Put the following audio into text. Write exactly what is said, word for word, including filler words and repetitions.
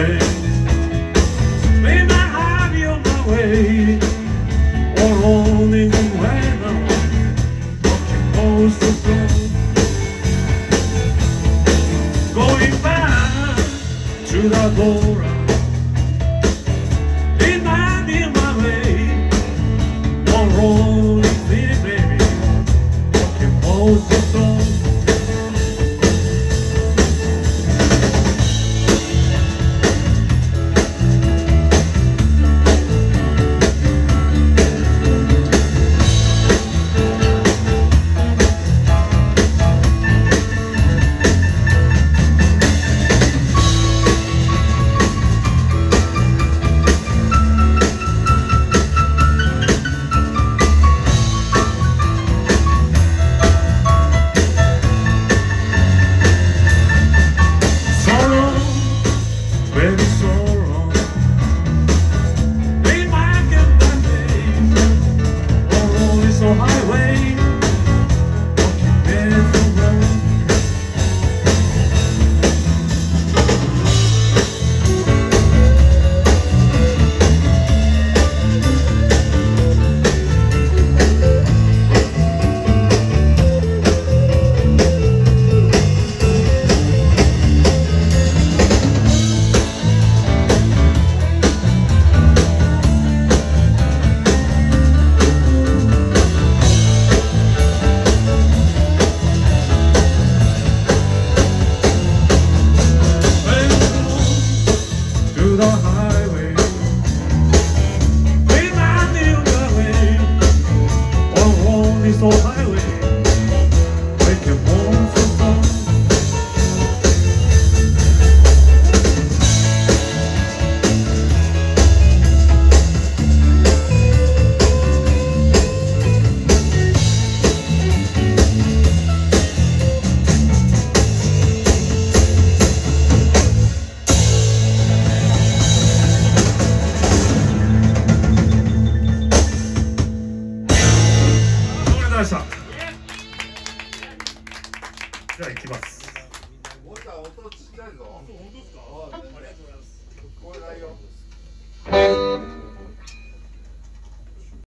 okay. May not have you my way, or only when I'm close to slow. Going back to the door, it might be my way, or only this baby, walking close to slow.じゃあ行きます。 音ちっちゃいぞ。本当ですか？ありがとうございます。